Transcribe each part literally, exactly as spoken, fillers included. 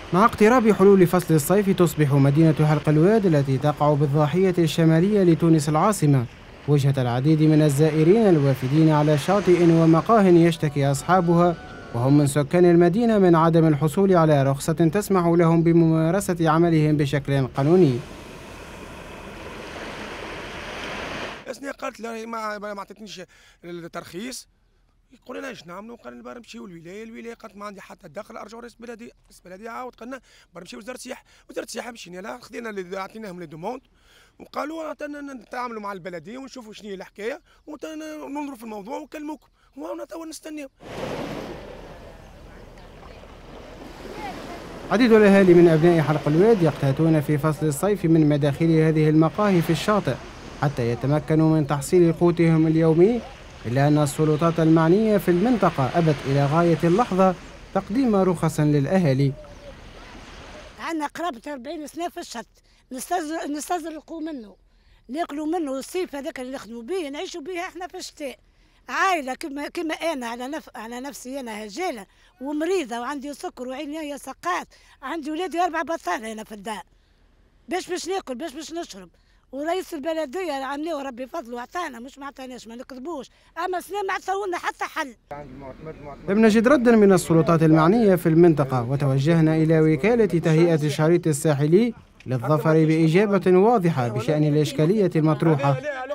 مع اقتراب حلول فصل الصيف تصبح مدينة حلق الواد التي تقع بالضاحية الشمالية لتونس العاصمة وجهة العديد من الزائرين الوافدين على شاطئ ومقاه يشتكي أصحابها وهم من سكان المدينة من عدم الحصول على رخصة تسمح لهم بممارسة عملهم بشكل قانوني. أسنى قالت لا ما ما عطيتنيش الترخيص، يقول لنا اش نعملوا؟ قال لنا نمشيو للولايه، الولايه قالت ما عندي حتى دخل، ارجعوا رئيس البلديه، رئيس البلديه عاود قالنا نمشيو وزاره السياحه، وزاره السياحه مشينا لها خدينا عطيناهم لي دوموند وقالوا نتعاملوا مع البلديه ونشوفوا شنو هي الحكايه وننظروا في الموضوع ونكلموكم، وانا توا نستناو. عديد الأهالي من أبناء حلق الواد يقتاتون في فصل الصيف من مداخل هذه المقاهي في الشاطئ حتى يتمكنوا من تحصيل قوتهم اليومي، إلا أن السلطات المعنية في المنطقة أبت إلى غاية اللحظة تقديم رخص للأهالي. عندنا قرابة أربعين سنة في الشط نستزرقوا منه، ناكلوا منه الصيف هذاك اللي نخدموا به نعيشوا به احنا في الشتاء. عائلة كما كما أنا على نف على نفسي أنا هجالة ومريضة وعندي سكر وعيني سقات، عندي ولادي أربع بطال هنا في الدار. باش باش ناكل باش باش نشرب، ورئيس البلديه عمليه وربي فضله عطانا، مش ما عطاناش ما نكذبوش، اما سنه ما عطاونا حتى حل. لم نجد ردا من السلطات المعنيه في المنطقه وتوجهنا الى وكاله تهيئه الشريط الساحلي للظفر باجابه واضحه بشان الاشكاليه المطروحه.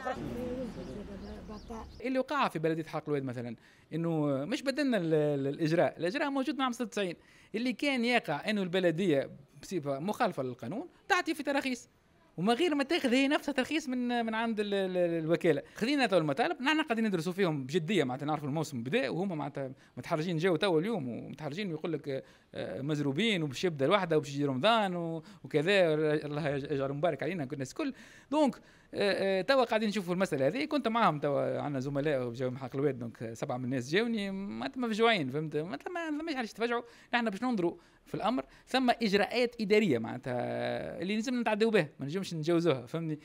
اللي وقع في بلديه حلق الواد مثلا انه مش بدلنا الاجراء، الاجراء موجود مع خمسة وتسعين، اللي كان يقع انه البلديه بصفه مخالفه للقانون تعطي في تراخيص وما غير ما تاخذ هي نفسها ترخيص من من عند ال ال الوكاله. خذينا تو المطالب نحن قاعدين ندرسوا فيهم بجديه، معناتها نعرفوا الموسم بدا وهما معناتها متحرجين جاوا تو اليوم ومتحرجين ويقول لك مزروبين وباش يبدا الوحده وباش يجي رمضان وكذا، الله يجعل مبارك علينا الناس الكل. دونك توا قاعدين نشوفوا المساله هذه، كنت معاهم توا عندنا زملاء جاوا من حلق الواد، دونك سبعه من الناس جاوني مفجوعين، فهمت؟ ما مش علاش تفجعوا، نحن باش ننظروا في الامر، ثم اجراءات اداريه معناتها اللي لازم نتعداو بها، ما نجمش نتجاوزوها، فهمني؟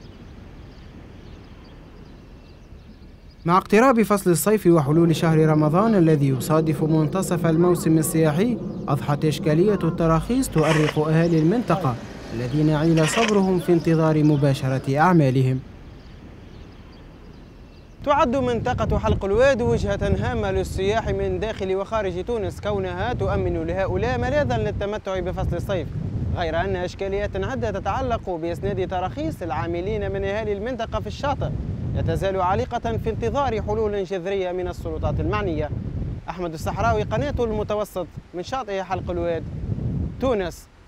مع اقتراب فصل الصيف وحلول شهر رمضان الذي يصادف منتصف الموسم السياحي، أضحت إشكالية التراخيص تؤرق أهالي المنطقة الذين عيل صبرهم في انتظار مباشرة أعمالهم. تعد منطقة حلق الواد وجهة هامة للسياح من داخل وخارج تونس، كونها تؤمن لهؤلاء ملاذا للتمتع بفصل الصيف، غير أن إشكاليات عدة تتعلق بإسناد تراخيص العاملين من أهالي المنطقة في الشاطئ لا تزال عالقة في انتظار حلول جذرية من السلطات المعنية. أحمد الصحراوي، قناة المتوسط، من شاطئ حلق الواد، تونس.